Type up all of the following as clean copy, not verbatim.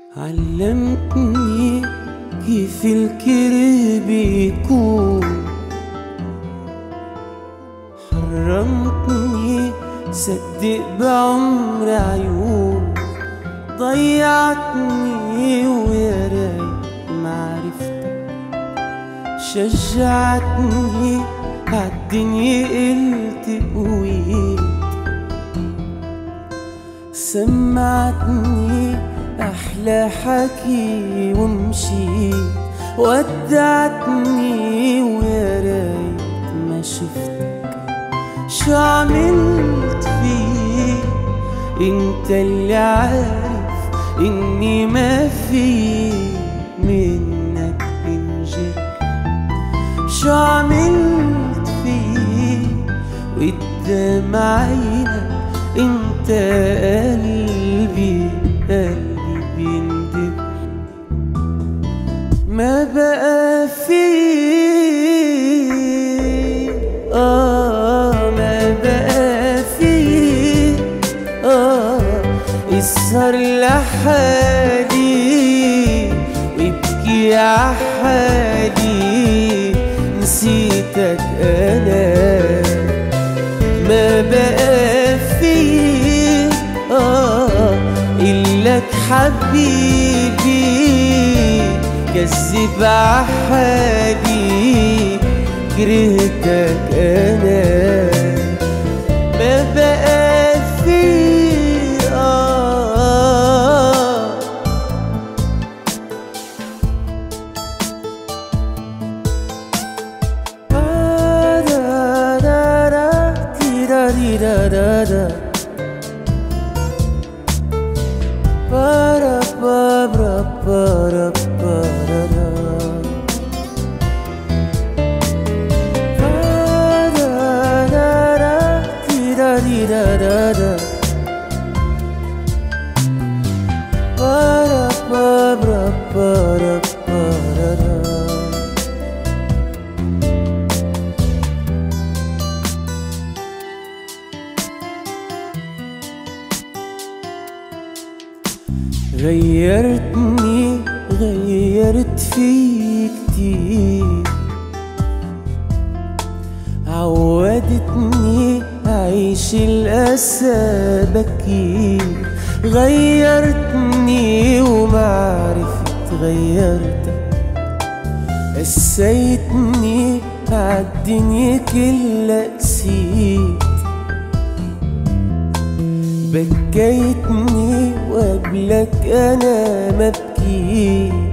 علمتني كيف الكره بيكون، حرمتني صدق بعمر عيون، ضيعتني ويا ريت معرفتك، شجعتني عالدنيا قلت قويت، سمعتني أحلى حكي ومشيت، ودعتني ويا ريت ما شفتك. شو عملت فيك انت اللي عارف اني ما في منك انجرح؟ شو عملت فيك وقدام عينك انت قلبي بيندب؟ ما بقى فيه ما بقى فيه اسهر لحالي وابكي عحالي، نسيتك انا. ما بقى فيه إلك حبيبي، كذب عحالي، كرهتك أنا. ما بقى فيه da da da para para para para da da da para para para para. غيرتني غيرت فيك كتير، عودتني أعيش الأسى بكير، غيرتني ومعرفت غيرتك، قسيتني عالدنيا كلها قسيت، بكيتني وقبلك أنا ما بكيت،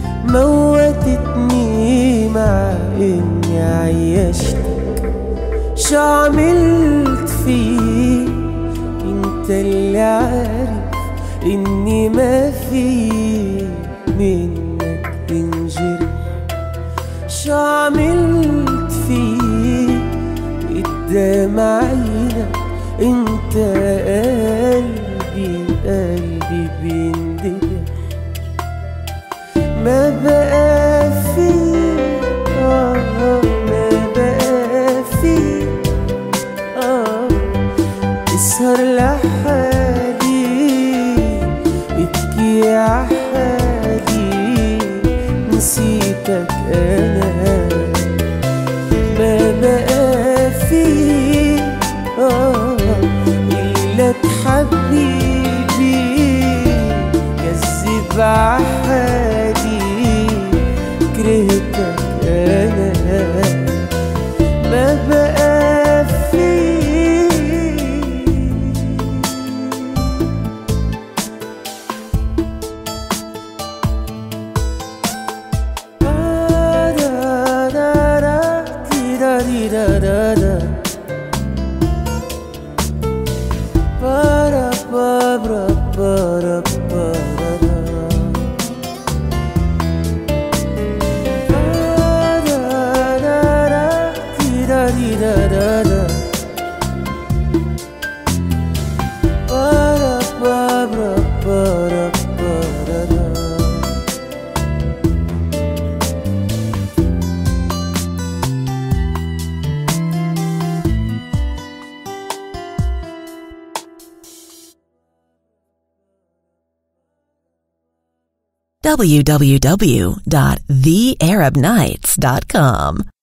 موتتني مع إني عيشتك. شو عملت فيك انت اللي عارف إني ما في منك انجرح؟ شو عملت فيك قدام عينك انت قلبي بيندب؟ ما بقى فيه ما بقى فيه اسهر لحالي ابكي عحالي، نسيتك انا. ما بقى فيه إلك حبيبي، كذب عحالي، كرهتك أنا. ما بقى فيه da da da para para para para da da da para para para www.thearabnights.com.